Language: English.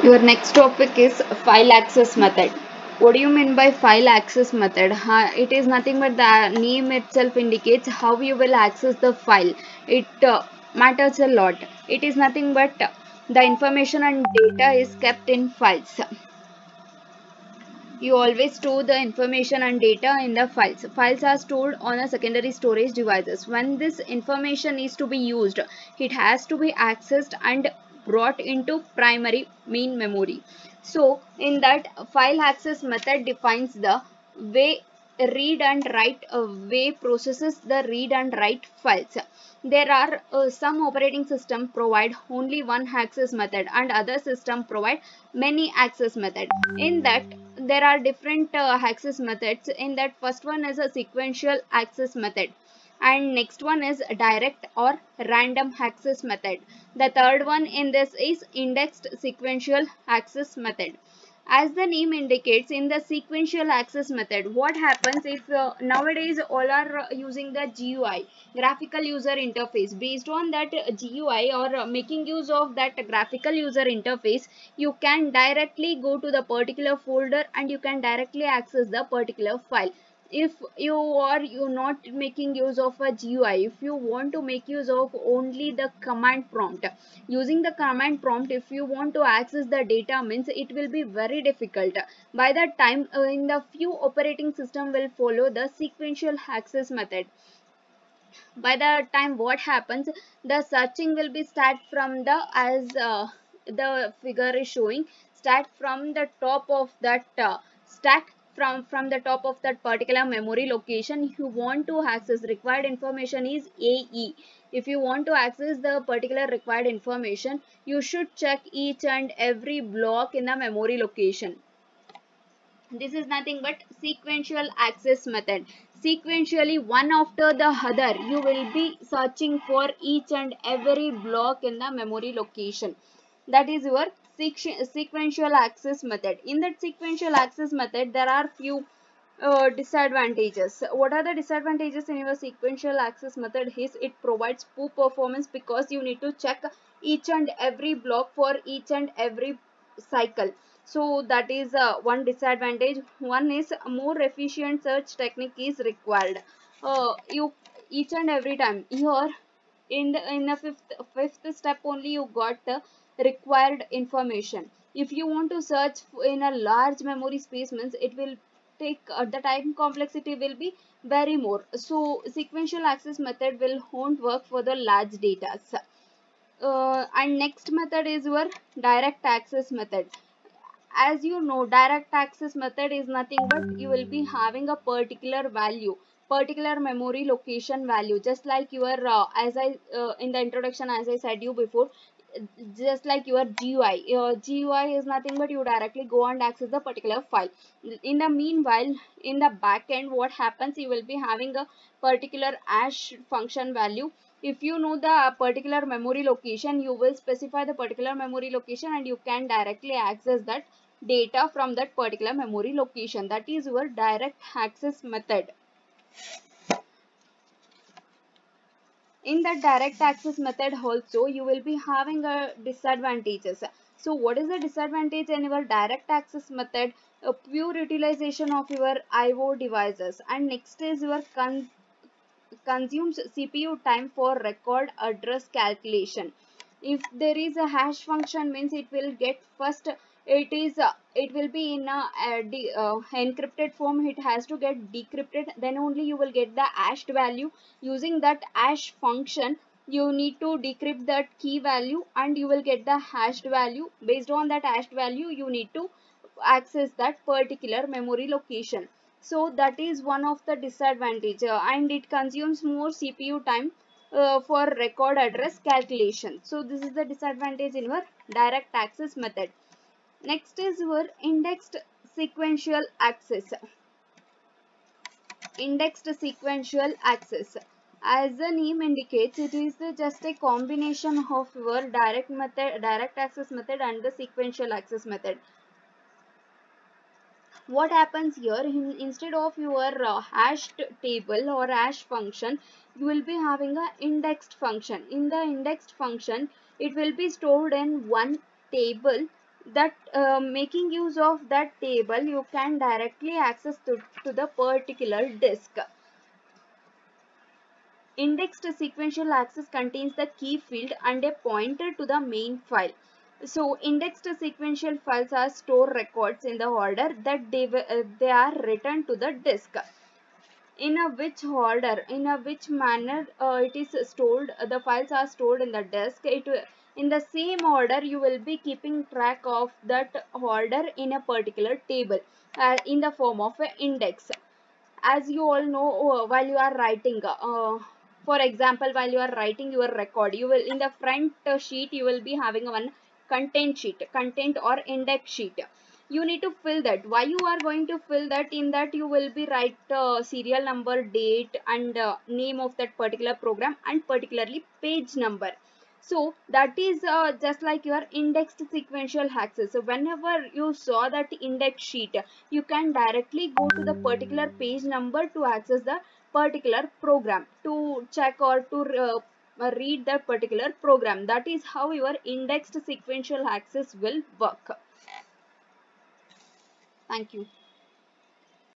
Your next topic is file access method. What do you mean by file access method? It is nothing but the name itself indicates how you will access the file. It matters a lot. It is nothing but the information and data is kept in files. You always store the information and data in the files. Files are stored on a secondary storage devices. When this information is to be used, it has to be accessed and brought into primary main memory. So in that, file access method defines the way read and write way processes the read and write files. There are some operating system provide only one access method and other system provide many access method. In that, there are different access methods. In that, first one is a sequential access method, and next one is direct or random access method. The third one in this is indexed sequential access method. As the name indicates, in the sequential access method, what happens if nowadays all are using the GUI, graphical user interface. Based on that GUI or making use of that graphical user interface, you can directly go to the particular folder and you can directly access the particular file. If you not making use of a GUI, if you want to make use of only the command prompt, using the command prompt, if you want to access the data, means it will be very difficult. By that time, in the few operating system will follow the sequential access method. By the time, what happens, the searching will be start from the, as the figure is showing, start from the top of that stack, from the top of that particular memory location. If you want to access required information is AE. If you want to access the particular required information, you should check each and every block in the memory location. This is nothing but sequential access method. Sequentially, one after the other, you will be searching for each and every block in the memory location. That is your sequential access method. In that sequential access method, there are few disadvantages. What are the disadvantages in your sequential access method? Is it provides poor performance because you need to check each and every block for each and every cycle. So that is one disadvantage. One is more efficient search technique is required. You each and every time here in the fifth step only you got the required information. If you want to search in a large memory space, means it will take the time complexity will be very more. So sequential access method will won't work for the large data. And next method is your direct access method. As you know, direct access method is nothing but you will be having a particular value, particular memory location value, just like your as I in the introduction, as I said you before, just like your GUI. Your GUI is nothing but you directly go and access the particular file. In the meanwhile, in the back end, what happens, you will be having a particular hash function value. If you know the particular memory location, you will specify the particular memory location and you can directly access that data from that particular memory location. That is your direct access method. In the direct access method also, you will be having a disadvantages. So what is the disadvantage in your direct access method? A pure utilization of your IO devices, and next is your consumes CPU time for record address calculation. If there is a hash function, means it will get first, it will be in a, encrypted form, it has to get decrypted, then only you will get the hashed value. Using that hash function, you need to decrypt that key value and you will get the hashed value. Based on that hashed value, you need to access that particular memory location. So that is one of the disadvantage, and it consumes more CPU time for record address calculation. So this is the disadvantage in your direct access method. Next is your indexed sequential access. Indexed sequential access, as the name indicates, it is just a combination of your direct access method and the sequential access method. What happens here, instead of your hashed table or hash function, you will be having a indexed function. In the indexed function, it will be stored in one table that making use of that table, you can directly access to the particular disk. Indexed sequential access contains the key field and a pointer to the main file. So indexed sequential files are store records in the order that they are written to the disk. In a which order, in a which manner it is stored, the files are stored in the disk. In the same order, you will be keeping track of that order in a particular table in the form of an index. As you all know, while you are writing, for example, while you are writing your record, you will, in the front sheet, you will be having one content sheet, content or index sheet. You need to fill that. Why you are going to fill that? In that you will be write serial number, date, and name of that particular program, and particularly page number. So that is just like your indexed sequential access. So whenever you saw that index sheet, you can directly go to the particular page number to access the particular program, to check or to read that particular program. That is how your indexed sequential access will work. Thank you.